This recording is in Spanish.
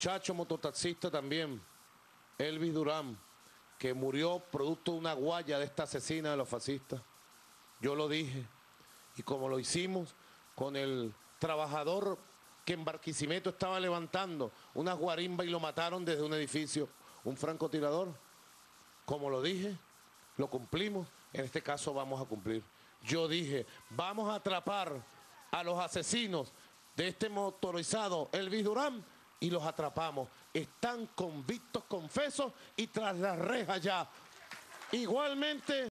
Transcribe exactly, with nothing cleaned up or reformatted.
Chacho mototaxista también, Elvis Durán, que murió producto de una guaya de esta asesina de los fascistas. Yo lo dije, y como lo hicimos con el trabajador que en Barquisimeto estaba levantando unas guarimbas y lo mataron desde un edificio, un francotirador, como lo dije, lo cumplimos, en este caso vamos a cumplir. Yo dije, vamos a atrapar a los asesinos de este motorizado Elvis Durán, y los atrapamos. Están convictos, confesos y tras las rejas ya. Igualmente...